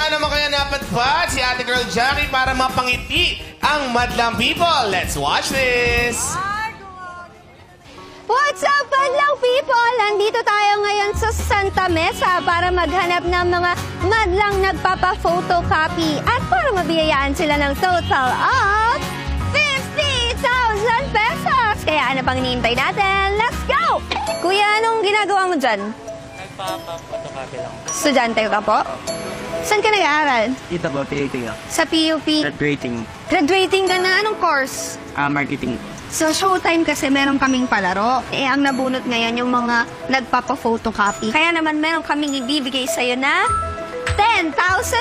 Handa naman kaya napatpat si Ate Girl Jackie para mapangiti ang madlang people. Let's watch this! What's up, madlang people? Nandito tayo ngayon sa Santa Mesa para maghanap ng mga madlang nagpapa-photocopy at para mabiyayaan sila ng total of 50,000 pesos. Kaya ano pang hinihintay natin? Let's go! Kuya, anong ginagawa mo dyan? Nagpapa-photocopy lang. Estudyante ka po? Saan ka nag-aaral? Ito po, PAT nga. Sa PUP? Graduating. Graduating ka na? Anong course? Marketing. Sa Showtime kasi meron kaming palaro. Ang nabunot ngayon yung mga nagpapa-photocopy. Kaya naman meron kaming ibibigay sa'yo na 10,000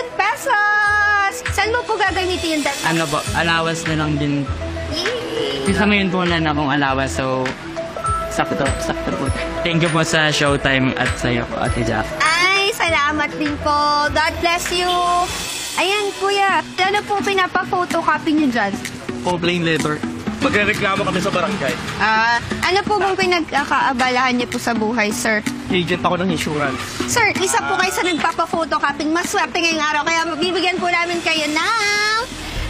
pesos! Saan mo po gagamitin yung Ano po, allowance na lang din. Kasama yun po na akong allowance, so sakto po. Thank you po sa Showtime at sa'yo po, Ate Jack. Ay, salamat din po. God bless you. Ayan, kuya. Ano po pinapa-photocopy niyo dyan? Complaint letter. Magre-reklamo kami sa barangay. Ano po bang pinagkakaabalahan niyo po sa buhay, sir? Agent ako ng insurance. Sir, isa po kayo sa nagpapa-photocopying. Maswerte ngayong araw. Kaya bibigyan po namin kayo ng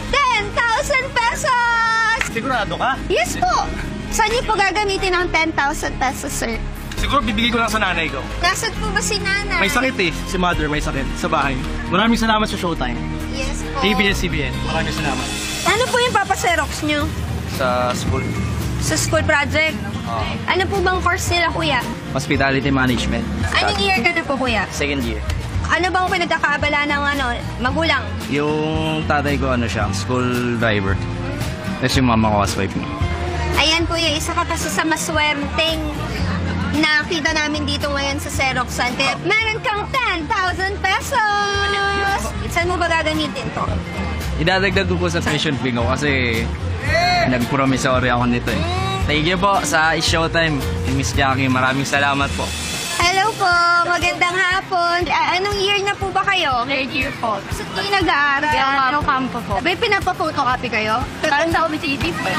10,000 pesos! Sigurado ka? Yes po! Saan niyo po gagamitin ang 10,000 pesos, sir? Siguro bibigay ko lang sa nanay ko. Nasaan po ba si nanay? May sakit eh. Si mother may sakit sa bahay. Maraming salamat sa Showtime. Yes po. ABS-CBN. Maraming salamat. Ano po yung papaserox niyo? Sa school. Sa school project? Ano po bang course nila, kuya? Hospitality Management. Anong year ka na po, kuya? Second year. Ano bang pinagkakaabala ng magulang? Yung tatay ko, school driver. Tapos yung mama ko, housewife niya. Ayan, kuya, isa ka kasi sa maswerteng nakita namin dito ngayon sa Xeroxan. Kaya meron kang 10,000 pesos! Saan mo ba gagamitin to? Idadagdag ko po sa tuition fee ko kasi nag-promissory ako nito eh. Thank you po sa Showtime. Miss Jackie, maraming salamat po. Hello po, magandang hapon. Anong year na po ba kayo? Third year po. Sa kayo nag-aaral? Ano campo po? May pinapa-photocopy kayo? Parang sa committee po.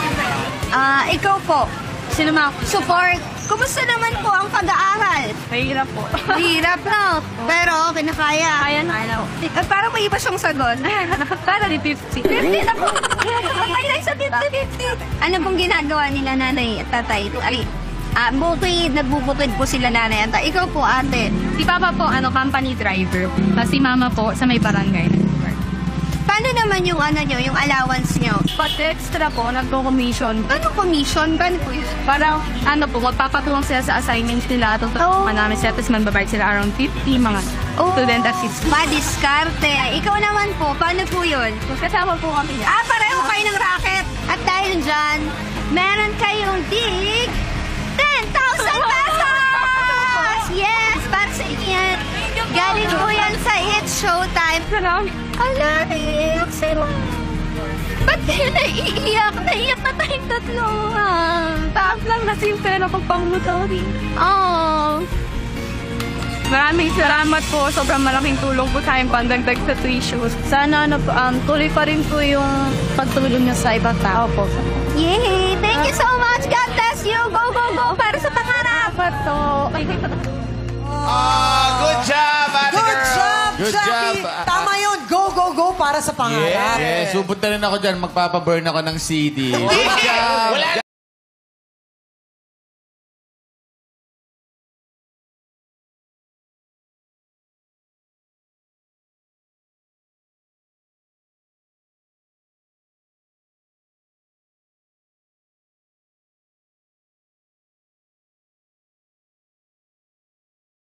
Ikaw po, Sino mga support. Kumusta naman po ang pag-aaral? mahirap po? Hirap no? Pero kinakaya. Kaya na. Parang may iba siyang sagot. Para ni 50. 50 na po. Ay, sa 50. Ano pong ginagawa nila nanay at tatay? Ay, bukid, nagbubukid po sila nanay at tatay. Ikaw po, ate. Si Papa po, company driver. Tapos si Mama po, sa may barangay. Paano naman yung yung allowance nyo? Pag extra po, nagko-commission. Ano commission? Paano po yun? Parang, magpapatulong sila sa assignments nila. Tutulungan namin sila. Tapos magbabayad sila around 50, mga student assistants. Madiskarte. Ay, ikaw naman po, paano po yun? Kasama po kami. Pareho kayo ng racket. At dahil dyan, meron kayong dig 10,000 pesos! Yes, para sa inyo yan. Galing po yan sa It's Showtime. Ala, naiiyak sila. Ba't kayo naiiyak? Naiiyak na tayong tatlo. Taas lang kasi yung pera pag pang-motoring. Oh. Maraming salamat po. Sobrang malaking tulong po sa akin pandagdag sa tuition. Sana tuloy pa rin po yung pagtulong niyo sa ibang tao po. Yay! Thank you so much. God bless you. Go, go, go. Para sa pangarap. Good job, Ate Good Girl! job, Good Jackie! job. Tama yun. Go, go, go para sa pangarap. Yes, subot na rin ako dyan. Magpapaburn ako ng CD. Good job! Wala